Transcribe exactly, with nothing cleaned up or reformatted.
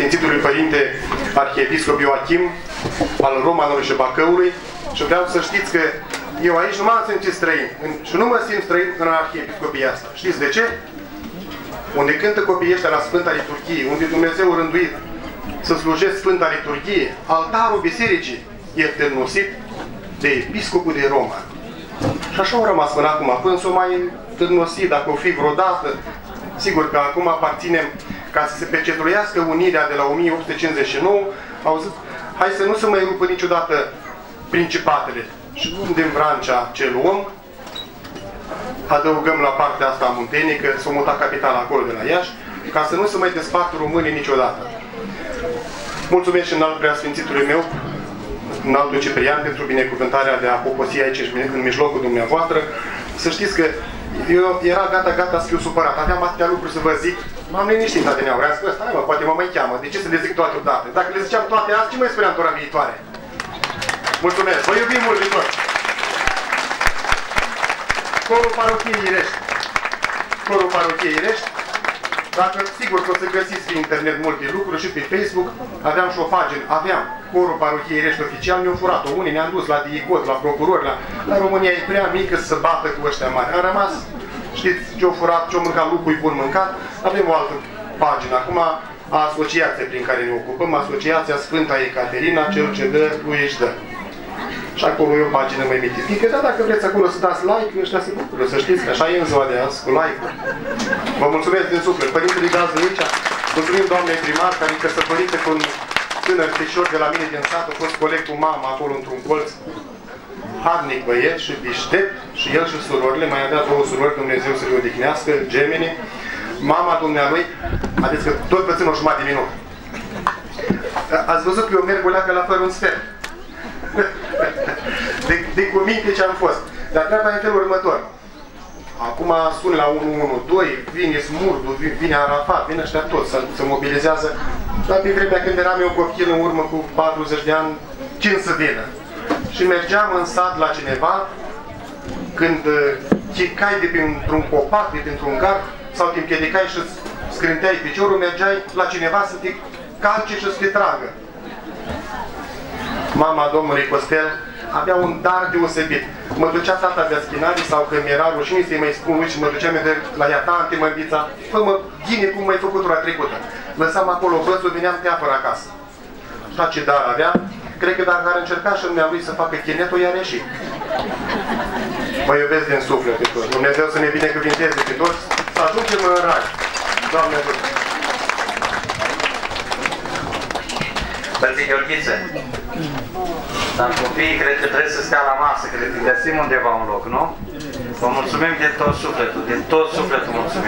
Preasfințitului Părinte Arhiepiscop Ioachim al Romanului și Bacăului și vreau să știți că eu aici nu m-am simțit străin și nu mă simt străin în Arhiepiscopia asta. Știți de ce? Unde cântă copiii ăștia la Sfânta Liturghie, unde Dumnezeu a rânduit să slujesc Sfânta Liturghie, altarul bisericii e târnosit de Episcopul de Roma. Și așa au rămas până acum, până s-o mai târnosit, dacă o fi vreodată. Sigur că acum aparținem, ca să se pecetluiască unirea de la o mie opt sute cincizeci și nouă, au zis, hai să nu se mai rupă niciodată principatele. Și din Vrancea ce luăm, adăugăm la partea asta a Munteniei, că s-a mutat capitala acolo de la Iași, ca să nu se mai despartă românii niciodată. Mulțumesc și înalt preasfințitului meu, înaltul Ciprian, pentru binecuvântarea de a poposi aici în mijlocul dumneavoastră. Să știți că eu era gata, gata să fiu supărat. Aveam atâtea lucruri să vă zic. M-am liniștit, Adeneau. Vreau să spun, stai mă, poate mă mai cheamă. De ce să le zic toate odată? Dacă le ziceam toate azi, ce mai spuneam tora viitoare? Mulțumesc! Vă iubim mult viitor! Corul Parochiei Irești. Corul Parochiei Irești. Dacă, sigur că o să găsiți pe internet multe lucruri și pe Facebook, aveam și o pagină, aveam Corul Parochiei Irești oficial, mi-au furat-o. Unii ne-am dus la DICOT, la procurori, la... la România e prea mică să se bată cu ăștia mari. Am rămas, știți, ce-au furat, ce-au mâncat, lucruri bun mâncat. Avem o altă pagină acum, a asociației prin care ne ocupăm, Asociația Sfânta Ecaterina, cel ce dă, lui își dă. Și acolo e o pagină mai mitifică, dar dacă vreți acolo să dați like, ăștia se bucură, să știți că așa e în ziua de azi, cu like-uri. Vă mulțumesc din suflet. Părintele Gază aici, mulțumim doamnei primar, care e căsătorită cu un tânăr fișor de la mine din sat, a fost coleg cu mama acolo într-un colț. Harnic băieț și deștept, și el și surorile, mai avea două surori, Dumnezeu să le odihnească, gemeni. Mama dumnealui, adică că tot vă țin o jumătate de minut. Ați văzut că eu merg o leacă la fără un sfert. De, de cu minte ce am fost. Dar treaba e în felul următor. Acum sun la unu unu doi, vine Smurdu, vine Arafat, vine ăștia toți, se, se mobilizează. Dar pe vremea când eram eu copil în urmă cu patruzeci de ani, cine să vină? Și mergeam în sat la cineva, când chicai de printr-un copac, de printr-un gard, sau te împiedicai și scrânteai piciorul, mergeai la cineva să te calce și să te tragă. Mama domnului Costel avea un dar deosebit. Mă ducea tata de schinare sau când mi-era rușine să-i mai spun lui și mă duceam la ea, tante, măbița, fă-mă ghine cum m-ai făcut ora trecută. Lăsam acolo bățul, veneam teafăr acasă. Așa ce dar avea, cred că dacă ar încerca și lumea lui să facă chinetul, i-ar ieși. Vă iubesc din suflet pe toți. Dumnezeu să ne binecuvinteze pe toți, să ajungem în rai. Doamne ajută! Părții Gheorghiță, dar copiii cred că trebuie să stea la masă, cred că găsim undeva un loc, nu? Vă mulțumim din tot sufletul, din tot sufletul mulțumim.